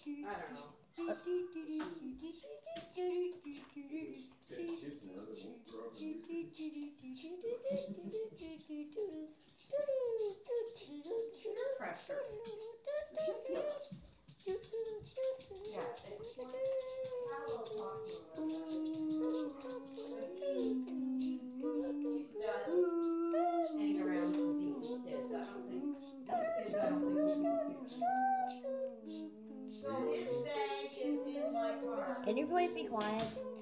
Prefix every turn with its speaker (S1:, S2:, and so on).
S1: I don't know. Peer pressure. Ridiculous. Yeah, it's like, have a little talk to him about that. He does hang around some decent kids. I don't think, these kids, I don't think would be stupid. So his bag is in my car.
S2: Can you please be quiet?